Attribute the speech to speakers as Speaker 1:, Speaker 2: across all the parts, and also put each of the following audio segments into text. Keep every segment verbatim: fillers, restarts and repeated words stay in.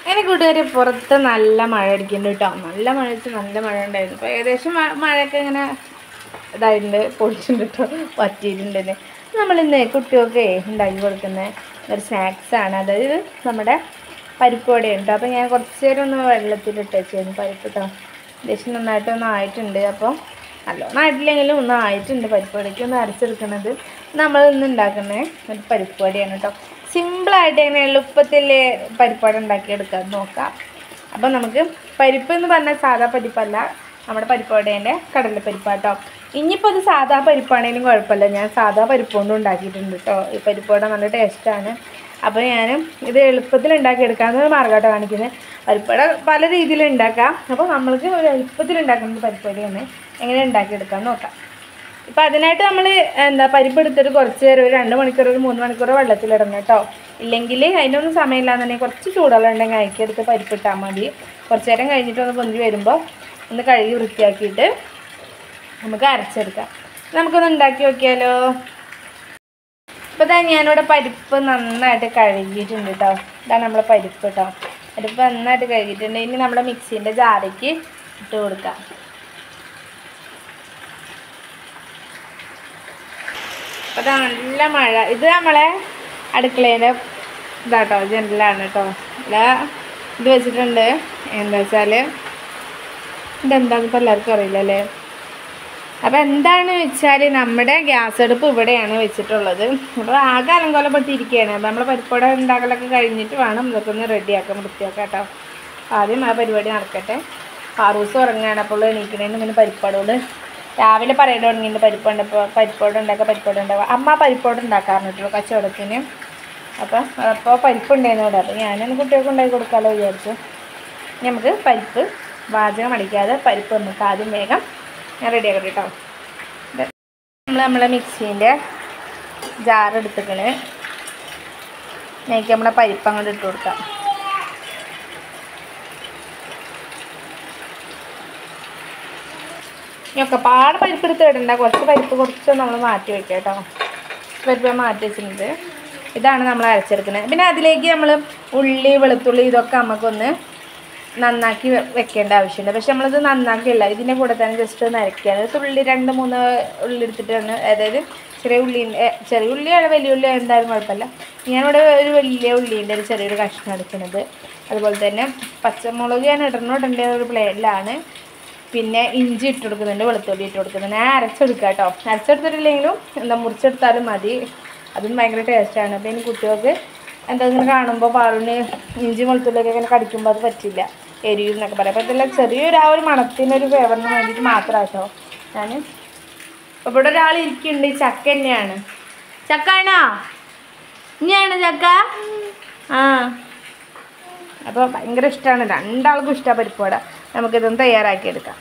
Speaker 1: അങ്ങനെ കൂട്ടുകാർ പുറത്ത് നല്ല മഴ അടിക്കുന്നുണ്ട് കേട്ടോ. നല്ല മഴ വെച്ചാൽ നല്ല മഴ ഉണ്ടായിരുന്നു. അപ്പോൾ ഏകദേശം മഴയൊക്കെ ഇങ്ങനെ ഇതായിട്ടുണ്ട്, പൊളിച്ചിട്ടുണ്ട് കേട്ടോ, പറ്റിയിട്ടുണ്ടെന്ന്. നമ്മളിന്ന് കുട്ടികൾക്ക് ഉണ്ടാക്കി കൊടുക്കുന്ന ഒരു സ്നാക്സാണ്. അതായത് നമ്മുടെ പരിപ്പ് വടയുണ്ട്. അപ്പോൾ ഞാൻ കുറച്ച് നേരം ഒന്ന് വെള്ളത്തിലിട്ട് വെച്ചായിരുന്നു പരിപ്പ് കേട്ടോ. ഏകദേശം നന്നായിട്ടൊന്നും ആയിട്ടുണ്ട്. അപ്പോൾ നല്ലോണം ആയിട്ടില്ലെങ്കിലും ഒന്നും ആയിട്ടുണ്ട്. പരിപ്പ് വടയ്ക്ക് ഒന്ന് അരച്ചെടുക്കുന്നത് നമ്മൾ ഇന്ന് ഉണ്ടാക്കുന്ന ഒരു പരിപ്പ് വടയാണ് കേട്ടോ. സിമ്പിളായിട്ട് എങ്ങനെ എളുപ്പത്തിൽ പരിപ്പ് വട ഉണ്ടാക്കിയെടുക്കാൻ നോക്കാം. അപ്പോൾ നമുക്ക് പരിപ്പ് എന്ന് പറഞ്ഞാൽ സാധാ പരിപ്പല്ല, നമ്മുടെ പരിപ്പ് വടേൻ്റെ കടലപ്പരിപ്പാണ് കേട്ടോ. ഇനിയിപ്പോൾ അത് സാധാ പരിപ്പാണെങ്കിലും കുഴപ്പമില്ല, ഞാൻ സാധാ പരിപ്പ് കൊണ്ട് ഉണ്ടാക്കിയിട്ടുണ്ട് കേട്ടോ. ഈ പരിപ്പ് വട നല്ല ടേസ്റ്റാണ്. അപ്പോൾ ഞാൻ ഇത് എളുപ്പത്തിൽ ഉണ്ടാക്കിയെടുക്കാമെന്നൊരു മാർഗ്ഗമായിട്ട് കാണിക്കുന്നത്. പരിപ്പ് വട പല രീതിയിൽ ഉണ്ടാക്കാം. അപ്പോൾ നമ്മൾക്ക് ഒരു എളുപ്പത്തിൽ ഉണ്ടാക്കുന്നത് പരിപ്പ് വടയാണ്. എങ്ങനെ ഉണ്ടാക്കിയെടുക്കാമെന്ന് നോക്കാം. ഇപ്പോൾ അതിനായിട്ട് നമ്മൾ എന്താ പരിപ്പ് എടുത്തിട്ട് കുറച്ച് നേരം ഒരു രണ്ട് മണിക്കൂർ ഒരു മൂന്ന് മണിക്കൂർ വെള്ളത്തിലിടണം കേട്ടോ. ഇല്ലെങ്കിൽ അതിനൊന്നും സമയമില്ലാന്നുണ്ടെങ്കിൽ കുറച്ച് ചൂടുവെള്ളം ഉണ്ടെങ്കിൽ അയക്കെടുത്ത് പരിപ്പിട്ടാൽ മതി. കുറച്ച് നേരം കഴിഞ്ഞിട്ട് ഒന്ന് പൊന്തി വരുമ്പോൾ ഒന്ന് കഴുകി വൃത്തിയാക്കിയിട്ട് നമുക്ക് അരച്ചെടുക്കാം. നമുക്കൊന്ന് ഉണ്ടാക്കി നോക്കിയാലോ. ഇപ്പോൾ ഇതാ ഞാനിവിടെ പരിപ്പ് നന്നായിട്ട് കഴുകിയിട്ടുണ്ട് കേട്ടോ. ഇതാണ് നമ്മളെ പരിപ്പ് കേട്ടോ. പരിപ്പ് നന്നായിട്ട് കഴുകിയിട്ടുണ്ട്. ഇനി നമ്മുടെ മിക്സീൻ്റെ ജാറിലേക്ക് ഇട്ട് കൊടുക്കാം. അപ്പോൾ ഇതാ നല്ല മഴ. ഇത് നമ്മളെ അടുക്കളേൻ്റെ ഇതാട്ടോ, ജനലാണ് കേട്ടോ. അല്ല ഇത് വെച്ചിട്ടുണ്ട്. എന്താ വെച്ചാൽ ഇതെന്താണെന്ന് ഇപ്പോൾ എല്ലാവർക്കും അറിയില്ലല്ലേ. അപ്പോൾ എന്താണെന്ന് വെച്ചാൽ നമ്മുടെ ഗ്യാസ് അടുപ്പ് ഇവിടെയാണ് വെച്ചിട്ടുള്ളത്. അപ്പോൾ ആകെ അലങ്കോലപ്പെട്ടിരിക്കുകയാണ്. അപ്പോൾ നമ്മൾ പരിപ്പോടെ ഉണ്ടാക്കലൊക്കെ കഴിഞ്ഞിട്ട് വേണം ഇതൊക്കെ ഒന്ന് റെഡിയാക്കാൻ, വൃത്തിയാക്കാം കേട്ടോ. ആദ്യം ആ പരിപാടി നടക്കട്ടെ. പാറൂസ് ഉറങ്ങുകയാണ്. അപ്പോൾ എണീക്കണേന്ന് ഇങ്ങനെ പരിപ്പാടോട് രാവിലെ പറയേണ്ടി തുടങ്ങിയിട്ട് പരിപ്പുണ്ട്, ഇപ്പോൾ പരിപ്പോട് ഉണ്ടാക്കുക പരിപ്പോട് ഉണ്ടാക്കുക. അമ്മ പരിപ്പോട് ഉണ്ടാക്കാറുണ്ടല്ലോ കച്ചവടത്തിന്. അപ്പം അപ്പോൾ പരിപ്പുണ്ടായിരുന്നു ഇവിടെ. അപ്പോൾ ഞാനൊന്ന് കുട്ടികൾക്ക് ഉണ്ടാക്കി കൊടുക്കാമല്ലോ വിചാരിച്ചു. നമുക്ക് പരിപ്പ് വാചകം അടിക്കാതെ പരിപ്പ് നമുക്ക് ആദ്യം വേഗം ഞാൻ റെഡിയാക്കട്ടെ കേട്ടോ. നമ്മൾ നമ്മളെ മിക്സീൻ്റെ ജാറെടുത്തിക്കണ് എനിക്ക് നമ്മളെ പരിപ്പ് അങ്ങോട്ട് ഇട്ട് കൊടുക്കാം. ഇനിയൊക്കെ പാട് പരിപ്പ് എടുത്ത് ഇടണ്ട, കുറച്ച് പരിപ്പ് കുറച്ച് നമ്മൾ മാറ്റി വയ്ക്കാം കേട്ടോ. പരിപ്പ് മാറ്റി വെച്ചിട്ടുണ്ട്. ഇതാണ് നമ്മൾ അരച്ചെടുക്കുന്നത്. പിന്നെ അതിലേക്ക് നമ്മൾ ഉള്ളി വെളുത്തുള്ളി ഇതൊക്കെ നമുക്കൊന്ന് നന്നാക്കി വെക്കേണ്ട ആവശ്യമുണ്ട്. പക്ഷെ നമ്മളിത് നന്നാക്കിയില്ല, ഇതിൻ്റെ കൂടെ തന്നെ ജസ്റ്റ് ഒന്ന് അരയ്ക്കുകയാണ്. തുള്ളി രണ്ട് മൂന്ന് ഉള്ളി എടുത്തിട്ടാണ്, അതായത് ചെറിയ ഉള്ളീൻ്റെ ചെറിയ ഉള്ളിയാണ് വലിയ ഉള്ളി എന്തായാലും കുഴപ്പമില്ല. ഞാനിവിടെ ഒരു വലിയ ഉള്ളീൻ്റെ ഒരു ചെറിയൊരു കഷ്ണം എടുക്കുന്നത്. അതുപോലെ തന്നെ പച്ചമുളക് ഞാൻ ഇടണോ ഇടേണ്ട ഒരു പ്ലേറ്റിലാണ്. പിന്നെ ഇഞ്ചി ഇട്ട് കൊടുക്കുന്നുണ്ട്, വെളുത്തുള്ളി ഇട്ട് കൊടുക്കുന്നുണ്ട്. ഞാൻ അരച്ചെടുക്കാം കേട്ടോ. അരച്ചെടുത്തിട്ടില്ലെങ്കിലും എന്താ മുറിച്ചെടുത്താലും മതി, അതും ഭയങ്കര ടേസ്റ്റാണ്. അപ്പോൾ ഇനി കുട്ടികൾക്ക് എന്താ ഇങ്ങനെ കാണുമ്പോൾ പാറിന് ഇഞ്ചി വെളുത്തുള്ളിയൊക്കെ ഇങ്ങനെ കടിക്കുമ്പോൾ അത് പറ്റില്ല, എരിയും എന്നൊക്കെ പറയാം. അപ്പോൾ ഇതെല്ലാം ചെറിയൊരു ആ ഒരു മണത്തിനൊരു ഫ്ലേവറിന് വേണ്ടിയിട്ട് മാത്രം കേട്ടോ ഞാൻ. അപ്പോൾ ഇവിടെ ഒരാൾ ഇരിക്കുന്നുണ്ട്, ചക്ക തന്നെയാണ്. ചക്ക ആണോ? ഇനിയാണ് ചക്ക? ആ, അപ്പോൾ ഭയങ്കര ഇഷ്ടമാണ്, രണ്ടാൾക്കും ഇഷ്ടമാണ് പരിപ്പുവട. നമുക്കിതൊന്ന് തയ്യാറാക്കിയെടുക്കാം.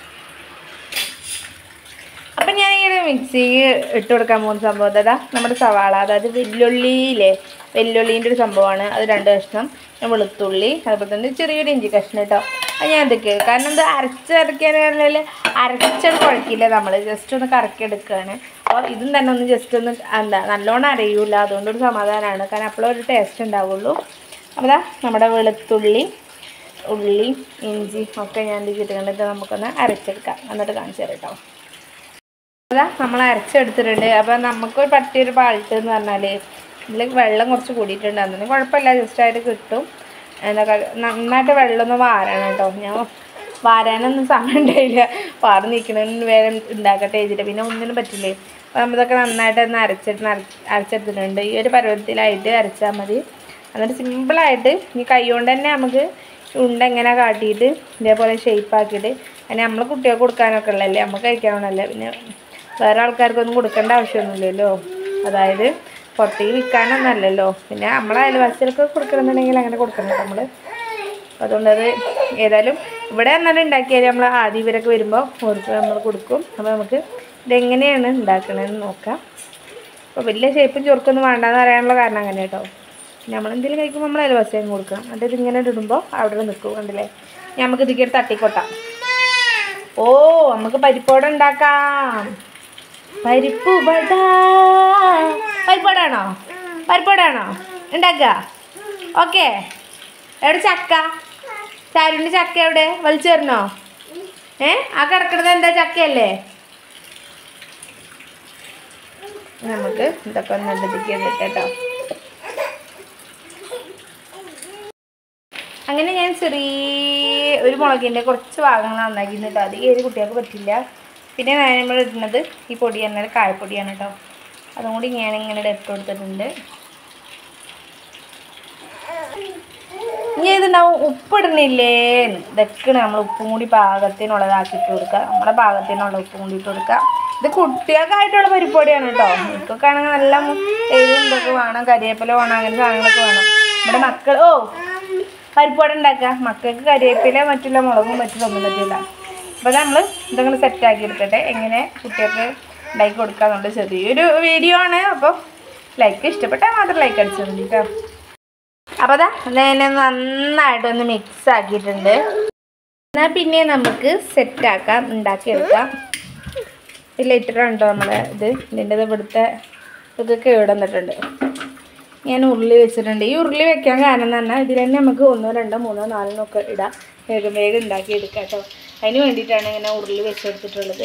Speaker 1: അപ്പം ഞാനിങ്ങനെ മിക്സി ഇട്ട് കൊടുക്കാൻ പോകുന്ന സംഭവം അതാ നമ്മുടെ സവാള, അതായത് വെല്ലുള്ളിയിലെ വെല്ലുള്ളീൻ്റെ ഒരു സംഭവമാണ്. അത് രണ്ട് കഷ്ണം, വെളുത്തുള്ളി, അതുപോലെ തന്നെ ചെറിയൊരു ഇഞ്ചി കഷ്ണം കേട്ടോ. അത് ഞാൻ എന്തൊക്കെ കാരണം ഇത് അരച്ചരയ്ക്കാൻ പറഞ്ഞാൽ അരച്ചത് കുഴക്കില്ല, നമ്മൾ ജസ്റ്റ് ഒന്ന് കറക്കിയെടുക്കുകയാണ്. അപ്പോൾ ഇതും തന്നെ ഒന്ന് ജസ്റ്റ് ഒന്ന് എന്താ നല്ലോണം അരയൂല, അതുകൊണ്ടൊരു സമാധാനമാണ്, കാരണം അപ്പോഴും ഒരു ടേസ്റ്റ് ഉണ്ടാവുള്ളൂ. അപ്പോൾ നമ്മുടെ വെളുത്തുള്ളി ഉള്ളി ഇഞ്ചി ഒക്കെ ഞാൻ കിട്ടുന്നുണ്ട്. നമുക്കൊന്ന് അരച്ചെടുക്കാം, എന്നിട്ട് കാണിച്ചു തരാം കേട്ടോ. അതാ നമ്മൾ അരച്ചെടുത്തിട്ടുണ്ട്. അപ്പോൾ നമുക്കൊരു പറ്റിയൊരു പാൾട്ട് എന്ന് പറഞ്ഞാൽ ഇതിൽ വെള്ളം കുറച്ച് കൂടിയിട്ടുണ്ട്, അതൊന്നും കുഴപ്പമില്ല, ജസ്റ്റായിട്ട് കിട്ടും. എന്താ നന്നായിട്ട് വെള്ളം ഒന്ന് വാരണം കേട്ടോ. ഞാൻ വാരാനൊന്നും സമയം ഉണ്ടായില്ല, വാറ് നിൽക്കണമെന്ന് വേഗം ഉണ്ടാക്കട്ടെ എഴുതിയിട്ട്, പിന്നെ ഒന്നിനും പറ്റില്ലേ. അപ്പോൾ നമ്മളിതൊക്കെ നന്നായിട്ട് ഒന്ന് അരച്ചിട്ട് അരച്ചെടുത്തിട്ടുണ്ട്. ഈ ഒരു പരുവത്തിലായിട്ട് അരച്ചാൽ മതി. എന്നിട്ട് സിമ്പിളായിട്ട് ഈ കൈ കൊണ്ട് തന്നെ നമുക്ക് ഉണ്ട എങ്ങനെ കാട്ടിയിട്ട് ഇതേപോലെ ഷേപ്പാക്കിയിട്ട്, അതിന് നമ്മൾ കുട്ടികൾക്ക് കൊടുക്കാനൊക്കെ ഉള്ളതല്ലേ, നമുക്ക് കഴിക്കാനുള്ളതല്ലേ, പിന്നെ വേറെ ആൾക്കാർക്കൊന്നും കൊടുക്കേണ്ട ആവശ്യമൊന്നുമില്ലല്ലോ. അതായത് പുറത്തേക്ക് വിൽക്കാനൊന്നല്ലല്ലോ, പിന്നെ നമ്മളെ അയൽവാസികൾക്ക് കൊടുക്കണമെന്നുണ്ടെങ്കിൽ അങ്ങനെ കൊടുക്കണം നമ്മൾ. അതുകൊണ്ടത് ഏതായാലും ഇവിടെ എന്നാലും ഉണ്ടാക്കിയാൽ നമ്മൾ ആദ്യം ഇവരൊക്കെ വരുമ്പോൾ ഓർക്ക് നമ്മൾ കൊടുക്കും. അപ്പോൾ നമുക്ക് ഇതെങ്ങനെയാണ് ഉണ്ടാക്കണമെന്ന് നോക്കാം. അപ്പോൾ വലിയ ഷേപ്പും ചൊറുക്കൊന്നും വേണ്ടാന്ന് പറയാനുള്ള കാരണം അങ്ങനെ കേട്ടോ. നമ്മളെന്തെങ്കിലും കഴിക്കുമ്പോൾ നമ്മൾ അയൽവാസിയും കൊടുക്കണം. എന്നിട്ട് ഇതിങ്ങനെ ഇടുമ്പോൾ അവിടെ നിൽക്കും, കണ്ടില്ലേ. നമുക്ക് ഇതിലേക്ക് തട്ടിക്കൊട്ടാം. ഓ, നമുക്ക് പരിപ്പോട ഉണ്ടാക്കാം. പരിപ്പ് വട, പരിപ്പോടാണോ? പരിപ്പോടാണോ ഉണ്ടാക്കുക? ഓക്കെ, എവിടെ ചക്ക? ചാരുവിൻ്റെ ചക്ക എവിടെ? വലിച്ചേർന്നോ? ഏ ആ കിടക്കുന്നത് എന്താ ചക്കയല്ലേ? നമുക്ക് ഇതൊക്കെ ഒന്ന് എടുത്തിട്ട് കേട്ടോ. അങ്ങനെ ഞാൻ ചെറിയ ഒരു മുളകിൻ്റെ കുറച്ച് ഭാഗങ്ങൾ നന്നാക്കിയിരുന്നു കേട്ടോ. അത് ഏത് കുട്ടികൾക്ക് പറ്റില്ല. പിന്നെ നമ്മൾ ഇടുന്നത് ഈ പൊടി എന്നാൽ കായപ്പൊടിയാണ് കേട്ടോ. അതും കൂടി ഞാൻ ഇങ്ങനെ ഇട്ട് കൊടുത്തിട്ടുണ്ട്. ഇനി ഇതുണ്ടാവും ഉപ്പിടുന്നില്ലേ? ഇതൊക്കെ നമ്മൾ ഉപ്പും കൂടി പാകത്തിനുള്ളതാക്കിയിട്ട് കൊടുക്കുക. നമ്മുടെ പാകത്തിനുള്ള ഉപ്പും കൂടി ഇട്ട് കൊടുക്കുക. ഇത് കുട്ടികൾക്കായിട്ടുള്ള പരിപ്പൊടിയാണ് കേട്ടോ. എനിക്കൊക്കെ ആണെങ്കിൽ നല്ല എരിവും ഇതൊക്കെ വേണം, കരിവേപ്പില വേണം, അങ്ങനെ സാധനങ്ങളൊക്കെ വേണം. നമ്മുടെ മക്കൾ ഓ പരിപ്പൊടി ഉണ്ടാക്കുക. മക്കൾക്ക് കരിവേപ്പില മറ്റുള്ള മുളകും മറ്റുള്ളൊന്നും പറ്റില്ല. അപ്പോൾ നമ്മൾ ഇതങ്ങനെ സെറ്റാക്കി എടുക്കട്ടെ. എങ്ങനെ കുട്ടികൾക്ക് ലൈക്ക് കൊടുക്കുക എന്നുള്ളത് ചെറിയൊരു വീഡിയോ ആണ്. അപ്പോൾ ലൈക്ക് ഇഷ്ടപ്പെട്ടാൽ മാത്രം ലൈക്ക് അടിച്ചാൽ മതി കേട്ടോ. അപ്പോൾ അതാ അതിനെ നന്നായിട്ടൊന്ന് മിക്സ് ആക്കിയിട്ടുണ്ട്. എന്നാൽ പിന്നെ നമുക്ക് സെറ്റാക്കാം, ഉണ്ടാക്കിയെടുക്കാം. ലിറ്ററുണ്ടോ നമ്മളെ ഇത് ഇതിൻ്റെ ഇവിടുത്തെ ഇതൊക്കെ ഇവിടെ വന്നിട്ടുണ്ട്. ഞാൻ ഉരുളി വെച്ചിട്ടുണ്ട്. ഈ ഉരുളി വെക്കാൻ കാരണം എന്ന് പറഞ്ഞാൽ ഇതിൽ തന്നെ നമുക്ക് ഒന്നോ രണ്ടോ മൂന്നോ നാലിനോ ഒക്കെ ഇടാം. വേഗം വേഗം ഉണ്ടാക്കി എടുക്കാം കേട്ടോ. അതിന് വേണ്ടിയിട്ടാണ് ഇങ്ങനെ ഉരുളി വെച്ചെടുത്തിട്ടുള്ളത്.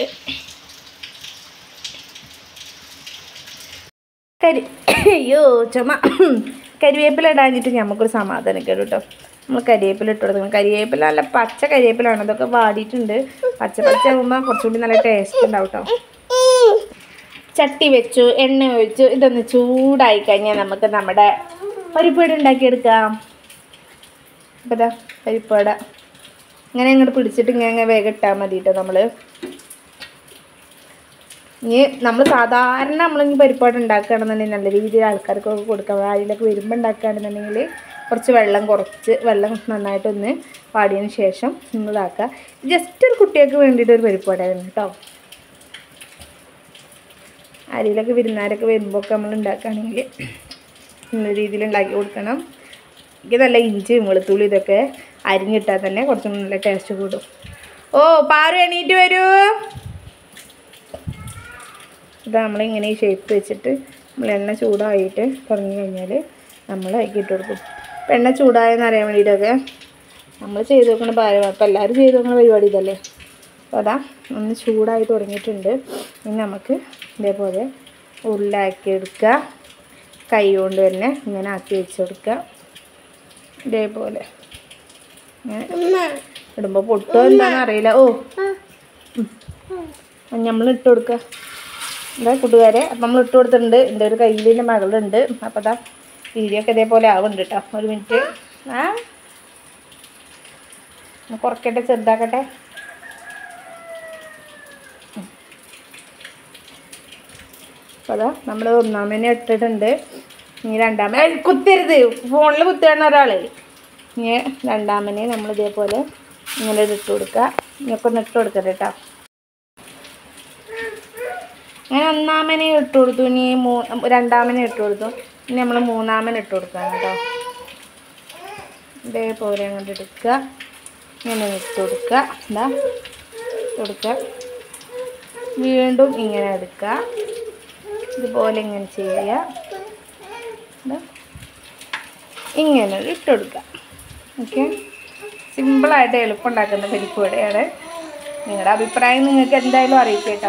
Speaker 1: കരി അയ്യോ ചുമ കരിവേപ്പില ഇടാഞ്ഞിട്ട് നമുക്കൊരു സമാധാനം കേട്ടോ കേട്ടോ. നമ്മൾ കരിവേപ്പില ഇട്ട് കൊടുക്കണം. കരിവേപ്പില നല്ല പച്ച കരിവേപ്പിലാണ്. അതൊക്കെ വാടിയിട്ടുണ്ട്. പച്ച പച്ച ആകുമ്പോൾ കുറച്ചുകൂടി നല്ല ടേസ്റ്റ് ഉണ്ടാവും കേട്ടോ. ചട്ടി വെച്ചു, എണ്ണ ഒഴിച്ചു. ഇതൊന്ന് ചൂടായി കഴിഞ്ഞാൽ നമുക്ക് നമ്മുടെ പരിപ്പുവട ഉണ്ടാക്കിയെടുക്കാം. അപ്പോൾ ഇതാ പരിപ്പുവട ഇങ്ങനെ അങ്ങോട്ട് പിടിച്ചിട്ട് ഇങ്ങനെ വേഗം ഇട്ടാൽ മതി കേട്ടോ. നമ്മൾ ഇനി നമ്മൾ സാധാരണ നമ്മളിങ്ങനെ പരിപ്പുവട ഉണ്ടാക്കുകയാണെന്നുണ്ടെങ്കിൽ നല്ല രീതിയിൽ ആൾക്കാർക്കൊക്കെ കൊടുക്കാം. ആരിലൊക്കെ വരുമ്പോൾ ഉണ്ടാക്കുകയാണെന്നുണ്ടെങ്കിൽ കുറച്ച് വെള്ളം കുറച്ച് വെള്ളം നന്നായിട്ടൊന്ന് പാടിയതിന് ശേഷം നമ്മൾ ഇതാക്കുക. ജസ്റ്റ് ഒരു കുട്ടികൾക്ക് വേണ്ടിയിട്ട് ഒരു പരിപ്പുവടയാണ് കേട്ടോ. ആരിലൊക്കെ വിരുന്നാരൊക്കെ വരുമ്പോൾ ഒക്കെ നമ്മൾ ഉണ്ടാക്കുകയാണെങ്കിൽ നല്ല രീതിയിൽ ഉണ്ടാക്കി കൊടുക്കണം. എനിക്ക് നല്ല ഇഞ്ചിയും വെളുത്തുള്ളി ഇതൊക്കെ അരിഞ്ഞിട്ടാൽ തന്നെ കുറച്ചും നല്ല ടേസ്റ്റ് കൂടും. ഓ പാറു എണീറ്റ് വരൂ. ഇത് നമ്മളിങ്ങനെ ഈ ഷേപ്പ് വെച്ചിട്ട് നമ്മൾ എണ്ണ ചൂടായിട്ട് തുടങ്ങി കഴിഞ്ഞാൽ നമ്മൾ അതിലേക്ക് ഇട്ട് കൊടുക്കും. അപ്പം എണ്ണ ചൂടായെന്ന് അറിയാൻ വേണ്ടിയിട്ടൊക്കെ നമ്മൾ ചെയ്ത് നോക്കുന്ന ഭാരം. അപ്പോൾ എല്ലാവരും ചെയ്ത് നോക്കുന്ന പരിപാടി ഇതല്ലേ. അപ്പോൾ അതാ ഒന്ന് ചൂടായി തുടങ്ങിയിട്ടുണ്ട്. ഇനി നമുക്ക് ഇതേപോലെ ഉരുളാക്കി എടുക്കുക. കൈ കൊണ്ട് തന്നെ ഇങ്ങനെ ആക്കി വെച്ച് കൊടുക്കുക. ഇതേപോലെ ഇങ്ങനെ ഇടുമ്പോൾ പൊട്ടോ എന്താണെന്ന് അറിയില്ല. ഓ നമ്മൾ ഇട്ട് കൊടുക്കുക. എന്താ കൂട്ടുകാരെ, അപ്പം നമ്മൾ ഇട്ട് കൊടുത്തിട്ടുണ്ട്. എൻ്റെ ഒരു കയ്യിൽ എൻ്റെ മകളുണ്ട്. അപ്പോൾ അതാ വീഡിയോ ഒക്കെ ഇതേപോലെ ആവുന്നുണ്ട് കേട്ടോ. ഒരു മിനിറ്റ് ആ കുറയ്ക്കട്ടെ, ചെറുതാക്കട്ടെ. അപ്പോൾ അതാ നമ്മൾ ഒന്നാമനെ ഇട്ടിട്ടുണ്ട്. ഇനി രണ്ടാമനെ കുത്തരുത്, ഫോണിൽ കുത്തുകയാണ് ഒരാൾ. ഇനി രണ്ടാമനെ നമ്മൾ ഇതേപോലെ ഇങ്ങനെ ഇട്ട് കൊടുക്കുക. ഇങ്ങനൊക്കെ ഒന്ന് ഇട്ട് കൊടുക്കട്ടെ കേട്ടോ. അങ്ങനെ ഒന്നാമനെ ഇട്ട് കൊടുത്തു. ഇനി മൂ രണ്ടാമനെ ഇട്ട് കൊടുത്തു. ഇനി നമ്മൾ മൂന്നാമനെ ഇട്ട് കൊടുക്കാം കേട്ടോ. ഇതേപോലെ അങ്ങോട്ട് എടുക്കുക. ഇങ്ങനെ ഇട്ട് കൊടുക്കുക. എന്താ ഇട്ട് കൊടുക്കുക. വീണ്ടും ഇങ്ങനെ എടുക്കുക. ഇതുപോലെ ഇങ്ങനെ ചെയ്യുക. ഇങ്ങനെ ഇട്ട് കൊടുക്കുക. ഓക്കെ, സിമ്പിളായിട്ട് എളുപ്പം ഉണ്ടാക്കുന്ന പരിപ്പുവടയാണ്. നിങ്ങളുടെ അഭിപ്രായം നിങ്ങൾക്ക് എന്തായാലും അറിയിക്കുക കേട്ടോ.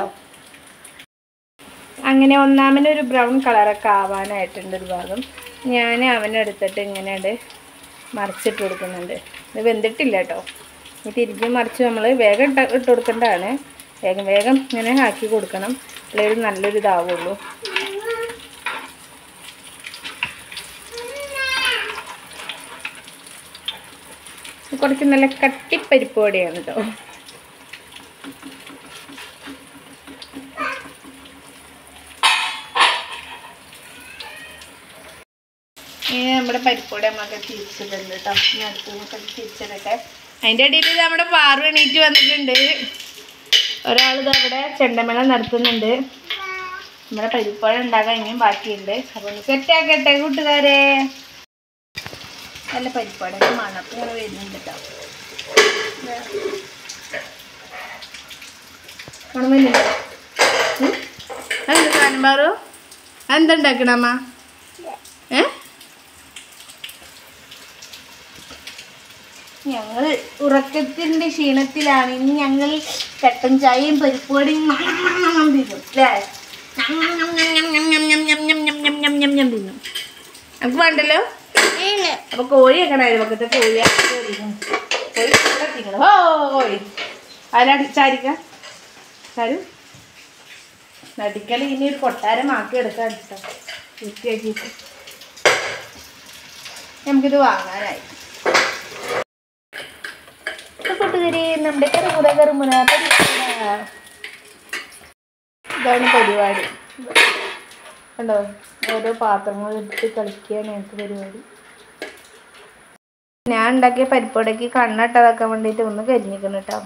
Speaker 1: അങ്ങനെ ഒന്നാമനെ ഒരു ബ്രൗൺ കളറൊക്കെ ആവാനായിട്ടുണ്ട് ഒരു ഭാഗം. ഞാൻ അവനെടുത്തിട്ട് ഇങ്ങനെ മറിച്ചിട്ട് കൊടുക്കുന്നുണ്ട്. ഇത് വെന്തിട്ടില്ല കേട്ടോ. ഈ തിരിഞ്ഞ് മറിച്ച് നമ്മൾ വേഗം ഇട്ട് ഇട്ട് കൊടുക്കേണ്ടതാണ്. വേഗം വേഗം ഇങ്ങനെ ആക്കി കൊടുക്കണം. അല്ലെങ്കിൽ നല്ലൊരു ഇതാവുള്ളൂ. കുറച്ച് നല്ല കട്ടിപ്പരിപ്പോടെയാണ് കേട്ടോ. ഇനി നമ്മുടെ പരിപ്പോടെ നമ്മളൊക്കെ തിരിച്ചിട്ടുണ്ട് കേട്ടോ. ഇനി അടുത്ത് നമുക്ക് തിരിച്ചിടട്ടെ. അതിൻ്റെ ഇടയിൽ നമ്മുടെ പാറു എണീറ്റ് വന്നിട്ടുണ്ട്. ഒരാളിത് അവിടെ ചെണ്ടമേള നടത്തുന്നുണ്ട്. നമ്മുടെ പരിപ്പോഴ ഉണ്ടാകാൻ ഇനിയും ബാക്കിയുണ്ട്. അപ്പോൾ ഒന്ന് സെറ്റാക്കട്ടെ കൂട്ടുകാരെ. നല്ല പരിപ്പോടെ മണപ്പ് ഇങ്ങനെ വരുന്നുണ്ട് കേട്ടോ. മണമില്ല. എന്താ സാധനം പാറു? എന്തുണ്ടാക്കണമ്മ? ഏ ഞങ്ങൾ ഉറക്കത്തിൻ്റെ ക്ഷീണത്തിലാണ്. ഇനി ഞങ്ങൾ കട്ടൻ ചായയും പരിപ്പുവടയും തിന്നും അല്ലേ? തിന്നും നമുക്ക് വേണ്ടല്ലോ. അപ്പൊ കോഴി വെക്കണമായിരുന്നു. പക്കത്തെ കോഴി കോഴി തിന്നണം. ഓ കോഴി അതിലടിച്ചാരിക്ക ചാരു നടിക്കൽ ഇനി ഒരു കൊട്ടാരം ആക്കി എടുക്കാൻ കേട്ടോ. വൃത്തിയാക്കിയിട്ട് നമുക്കിത് വാങ്ങാനായി. കൂട്ടുകാരി നമ്മുടെ കറുമുറ കറുമുറ ഇതാണ് പരിപാടി. കണ്ടോ ഓരോ പാത്രങ്ങൾ എടുത്ത് കളിക്കുകയാണ് ഞങ്ങൾക്ക് പരിപാടി. ഞാൻ ഉണ്ടാക്കിയ പരിപ്പുടയ്ക്ക് കണ്ണിട്ടതാക്കാൻ വേണ്ടിയിട്ട് ഒന്ന് കരിഞ്ഞിരിക്കണം കേട്ടോ.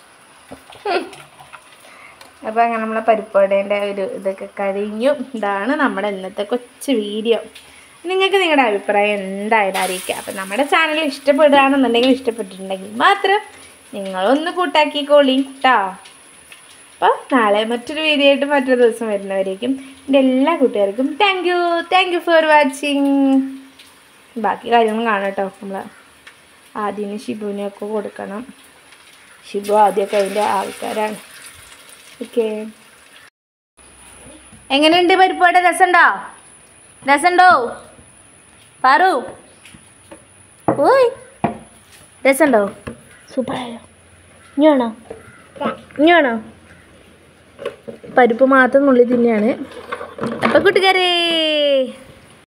Speaker 1: അപ്പോൾ അങ്ങനെ നമ്മളെ പരിപ്പുടേൻ്റെ ഒരു ഇതൊക്കെ കഴിഞ്ഞു. ഇതാണ് നമ്മുടെ ഇന്നത്തെ കൊച്ചു വീഡിയോ. നിങ്ങൾക്ക് നിങ്ങളുടെ അഭിപ്രായം എന്തായാലും അറിയിക്കുക. അപ്പം നമ്മുടെ ചാനൽ ഇഷ്ടപ്പെടുകയാണെന്നുണ്ടെങ്കിൽ ഇഷ്ടപ്പെട്ടിട്ടുണ്ടെങ്കിൽ മാത്രം നിങ്ങളൊന്ന് കൂട്ടാക്കിക്കോളി കേട്ടോ. അപ്പോൾ നാളെ മറ്റൊരു വീഡിയോ ആയിട്ട് മറ്റൊരു ദിവസം വരുന്നവരേക്കും എൻ്റെ എല്ലാ കൂട്ടുകാർക്കും thank you thank you for watching. ബാക്കി കാര്യങ്ങളും കാണാം കേട്ടോ. നമ്മൾ ആദ്യം ഷിബുവിനെയൊക്കെ കൊടുക്കണം. ഷിബു ആദ്യമൊക്കെ അതിൻ്റെ ആൾക്കാരാണ്. ഓക്കെ, എങ്ങനെയുണ്ട് പരിപ്പോടെ? രസമുണ്ടോ? രസമുണ്ടോ പാറു? ഓയ് രസമുണ്ടോ? സൂപ്പറായോ? ഇനി വേണോ? ഇനി വേണോ? പരിപ്പ് മാത്രം നുള്ളി തിന്നെയാണ്. അപ്പം കൂട്ടുകാരേ